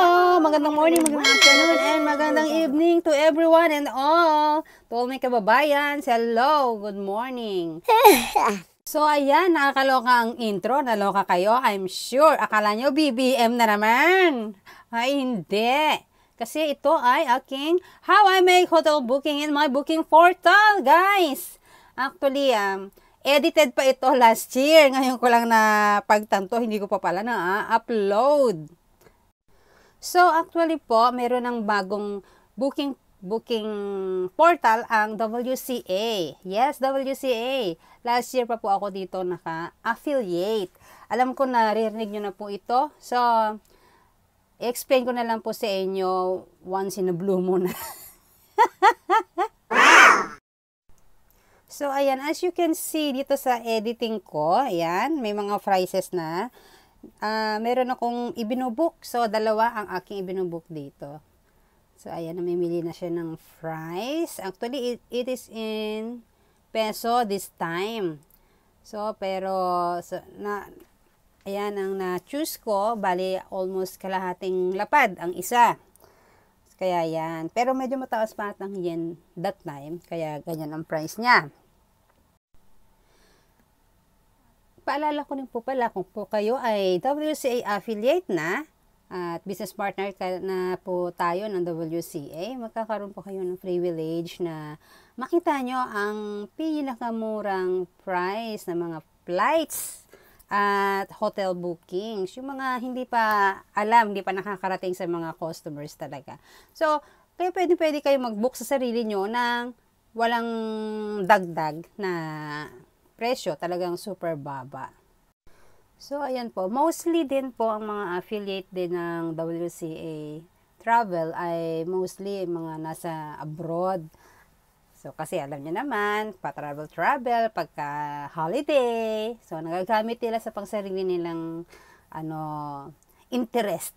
Magandang morning, magandang afternoon, and magandang evening to everyone and all. To all my kababayan, hello, good morning. So, ayan, nakakaloka ang intro. Naloka kayo, I'm sure. Akala nyo BBM na naman. Ay, hindi. Kasi ito ay aking how I make hotel booking in my booking portal, guys. Actually, edited pa ito last year. Ngayon ko lang na pagtanto, hindi ko pa pala na-upload. So, actually po, meron ng bagong booking portal ang WCA. Yes, WCA. Last year pa po ako dito naka-affiliate. Alam ko na naririnig nyo na po ito. So, i-explain ko na lang po sa inyo once in a blue moon. So, ayan, as you can see dito sa editing ko, ayan, may mga phrases na. Meron akong ibinubuk. So, dalawa ang aking ibinubuk dito. So, ayan, namimili na siya ng price. Actually, it is in peso this time. So, pero, ayan, ang na-choose ko, bali, almost kalahating lapad ang isa. Kaya, yan. Pero, medyo mataas pa ang yen that time. Kaya, ganyan ang price niya. Paalala ko rin po pala kung po kayo ay WCA affiliate na at business partner na po tayo ng WCA, magkakaroon po kayo ng privilege na makita nyo ang pinakamurang price ng mga flights at hotel bookings. Yung mga hindi pa alam, hindi pa nakakarating sa mga customers talaga. So, kaya pwede kayo mag-book sa sarili nyo ng walang dagdag na presyo, talagang super baba. So, ayan po. Mostly din po ang mga affiliate din ng WCA Travel ay mostly mga nasa abroad. So, kasi alam niyo naman, pa-travel, pagka holiday. So, nagagamit nila sa pangsarili nilang interest.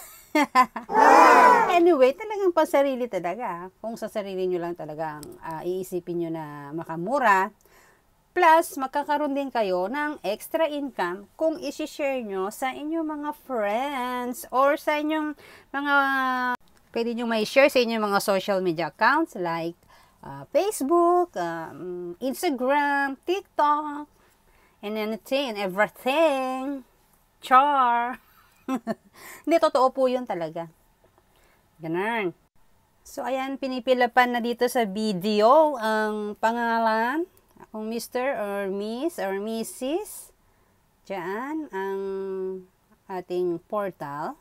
Anyway, talagang pansarili talaga. Kung sa sarili nyo lang talaga iisipin nyo na makamura. Plus, magkakaroon din kayo ng extra income kung isi-share nyo sa inyong mga friends or sa inyong mga, pwede nyo may share sa inyong mga social media accounts like Facebook, Instagram, TikTok, and anything and everything. Char! Hindi, totoo po yun talaga. Ganun. So, ayan, pinipilapan na dito sa video ang pangalan. Kung Mr. or Miss or Mrs. Diyan ang ating portal.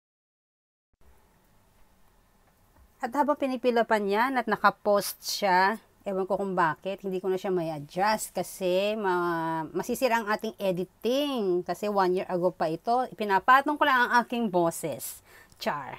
At habang pinipilapan yan at nakapost siya, ewan ko kung bakit, hindi ko na siya may adjust kasi masisira ang ating editing. Kasi 1 year ago pa ito, pinapatong ko lang ang aking boses. Char!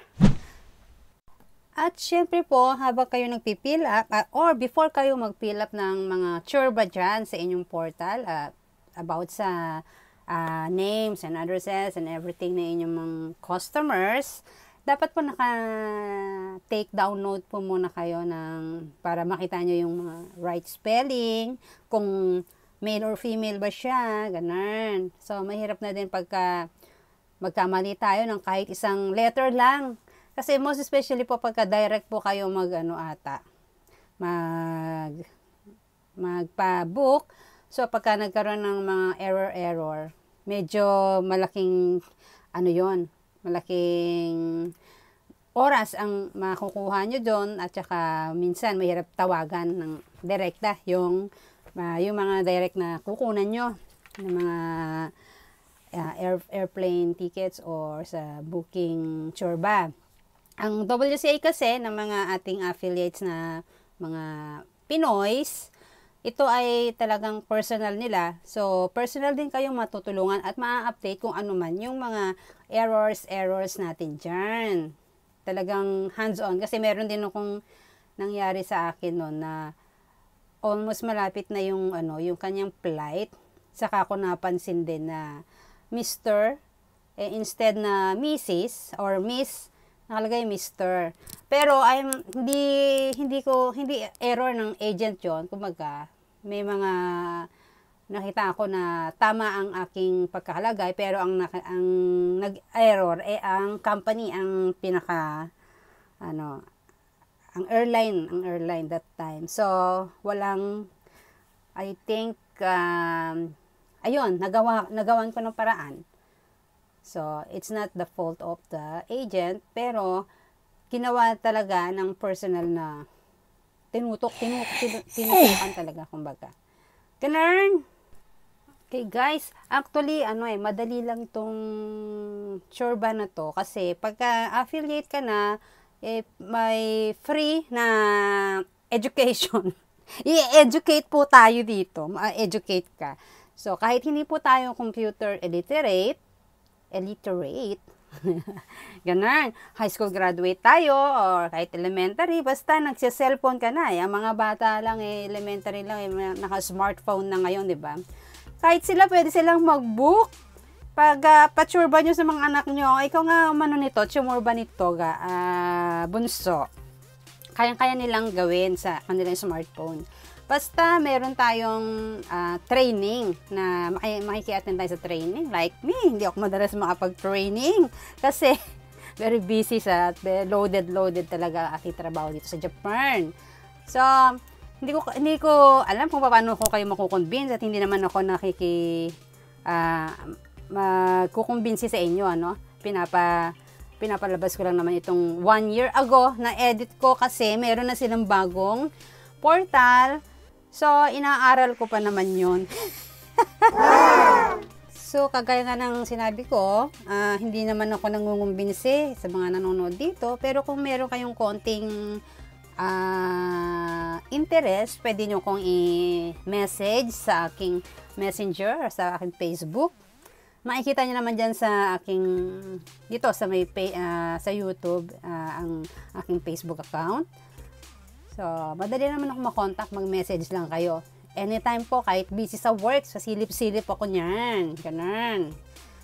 At syempre po, habang kayo nagpipill up, or before kayo mag-fill up ng mga churba dyan sa inyong portal, about sa names and addresses and everything na inyong mga customers, dapat po naka-take down note po muna kayo para makita nyo yung mga right spelling, kung male or female ba siya, ganun. So, mahirap na din pagka magkamali tayo ng kahit isang letter lang. Kasi most especially po pagka direct po kayo magpa-book. So pagka nagkaroon ng mga error, medyo malaking malaking oras ang makukuha nyo doon at saka minsan mahirap tawagan ng direkta yung mga direct na kukunan nyo ng mga airplane tickets or sa booking churba. Ang WCA kasi ng mga ating affiliates na mga Pinoys, ito ay talagang personal nila. So, personal din kayong matutulungan at ma-update kung ano man yung mga errors natin dyan. Talagang hands-on. Kasi meron din akong nangyari sa akin noon na almost malapit na yung kanyang flight. Saka ko napansin din na Mr. Instead na Mrs. or Miss, nakalagay Mr. Pero hindi error ng agent yon. Kumbaga, may mga nakita ko na tama ang aking pagkakalagay, pero ang nag-error ang company, ang pinaka ang airline that time. So walang, I think ayun, nagawan ko ng paraan. So it's not the fault of the agent, pero ginawa talaga ng personal na tinutukan talaga, kumbaga. Ganun. Okay guys, actually madali lang tong chorba na to, kasi pagka affiliate ka na, may free na education. I-educate po tayo dito, ma-educate ka. So kahit hindi po tayo computer illiterate, ganun, high school graduate tayo, or kahit elementary, basta nagsi-cellphone ka na. Ang mga bata lang, elementary lang, naka-smartphone na ngayon, di ba? Kahit sila, pwede silang mag-book. Pag pa-churba nyo sa mga anak nyo, ikaw nga nito, chumurba nito, bunso. Kayang-kaya nilang gawin sa kanilang smartphone. Basta meron tayong training na makiki-attend tayo sa training. Like me, hindi ako madalas makapag-training kasi very busy loaded talaga ang aking trabaho dito sa Japan. So, hindi ko alam kung paano ko kayo makukonvince, at hindi naman ako magkukumbinsi sa inyo, pinapalabas ko lang naman itong 1 year ago na edit ko, kasi meron na silang bagong portal. So, inaaral ko pa naman yun. So, kagaya nga ng sinabi ko, hindi naman ako nangungumbinsi sa mga nanonood dito, pero kung meron kayong konting interest, pwede nyo kong i-message sa aking messenger or sa aking Facebook. Makikita nyo naman dyan sa aking, dito sa sa YouTube, ang aking Facebook account. So, madali naman ako makontak, mag-message lang kayo. Anytime po, kahit busy sa work, silip-silip ako niyan. Ganun.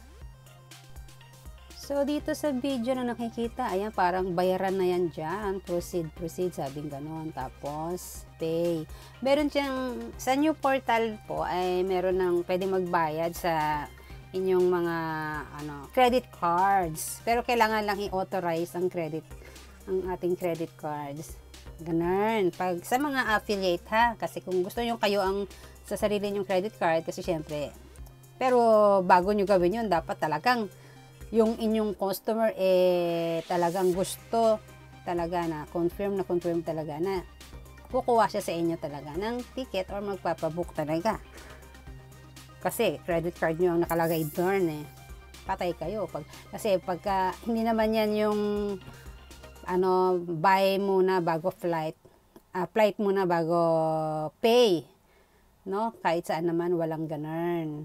So, dito sa video na nakikita, ayan, parang bayaran na yan dyan. Proceed, sabing ganon. Tapos, pay. Meron siyang, sa new portal po, ay meron ng pwede magbayad sa inyong mga, credit cards. Pero kailangan lang i-authorize ang ating credit cards. Ganun. Pag sa mga affiliate kasi kung gusto nyo kayo ang sa sarili nyong credit card, kasi syempre, pero bago nyo gawin yun, dapat talagang yung inyong customer talagang gusto talaga na confirm talaga na kukuha siya sa inyo talaga ng ticket or magpapabook talaga. Kasi credit card nyo ang nakalagay doon, patay kayo. Kasi pagka hindi naman yan yung buy muna bago flight muna bago pay, kahit saan naman walang ganun.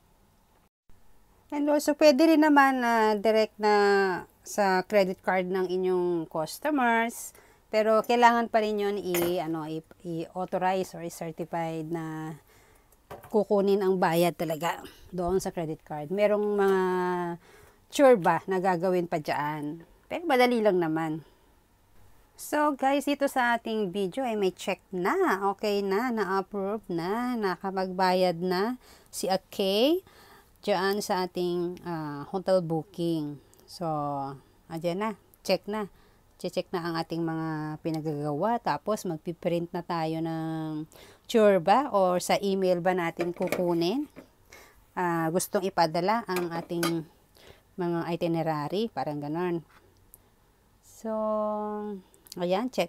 And also, pwede rin naman direct na sa credit card ng inyong customers, pero kailangan pa rin yun i-authorize or i-certified na kukunin ang bayad talaga doon sa credit card. Merong mga churba na gagawin pa dyan, pero madali lang naman. So guys, dito sa ating video ay may check na, okay na-approve na, nakapagbayad na si Akay dyan sa ating hotel booking. So, andyan na, check na. Check na ang ating mga pinagagawa. Tapos, magpiprint na tayo ng churba or sa email ba natin kukunin. Gustong ipadala ang ating mga itinerary, parang ganon. So, ayan, check.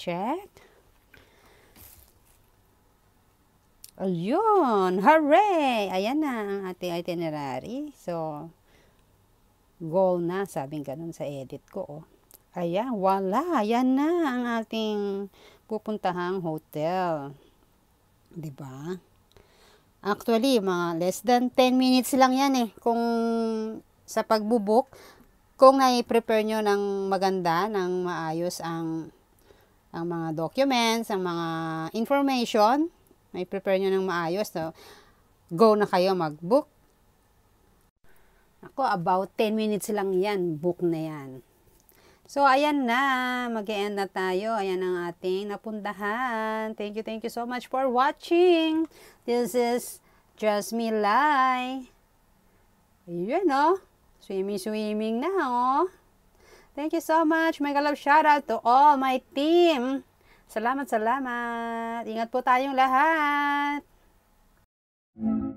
Ayun, hooray! Ayan na ang ating itinerary. So, goal na, sabing ganun sa edit ko. Ayan, wala. Ayan na ang ating pupuntahang hotel. Diba? Actually, mga less than 10 minutes lang yan kung sa pagbubuk, kung nai-prepare nyo ng maganda, ng maayos ang mga documents, ang mga information, may prepare nyo ng maayos, so go na kayo mag-book. Ako, about 10 minutes lang yan, book na yan. So, ayan na, mag-e-end na tayo. Ayan ang ating napuntahan. Thank you so much for watching. This is Jasmine. Ayan, oh. Swimming na, oh. Thank you so much. Mega love shoutout to all my team. Salamat. Ingat po tayong lahat.